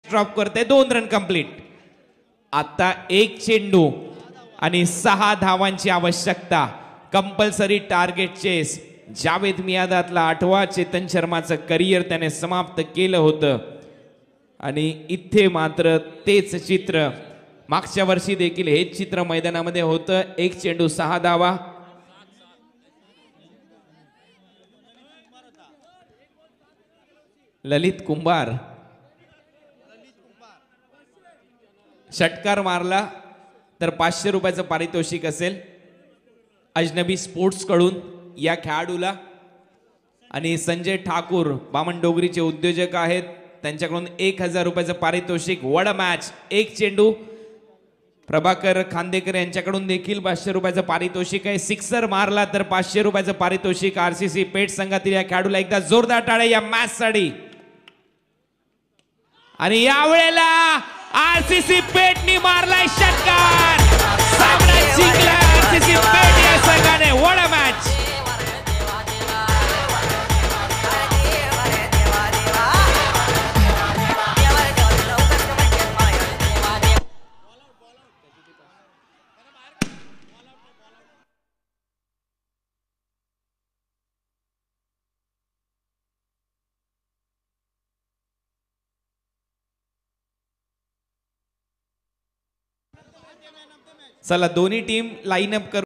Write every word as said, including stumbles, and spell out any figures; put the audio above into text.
Drop करते, दोन run complete. आता एक चेंडू आणि सहा धावांची आवश्यकता। Compulsory target chase. जावेद मियादातला आठवा चेतन शर्माचं करिअर त्याने समाप्त केलं होतं आणि इथे मात्र तेच चित्र मागच्या वर्षी देखील हेच चित्र मैदानामध्ये होतं। एक चेंडू सहा धावा। ललित कुंभार षटकार मारला तर पाचशे रुपयाचं पारितोषिक असेल अजनबी स्पोर्ट्स कडून या खेळाडूला। आणि संजय ठाकूर बामण डोगरीचे उद्योजक आहेत, त्यांच्याकडून एक हजार रुपयाचं पारितोषिक। वड मॅच। एक चेंडू प्रभाकर खांदेकर यांच्याकडून देखील पाचशे रुपयाचं पारितोषिक आहे। सिक्सर मारला तर पाचशे रुपयाचं पारितोषिक आरसीसी पेठ संघातील या खेळाडूला। एकदा जोरदार टाळ्या या मॅच साठी। आणि यावेळेला आरसीसी पेठनी मारलाय षटकार, सामना जिंकला आरसीसी पेठ या संघाने। What a match. चला दोन्ही टीम लाईन अप कर।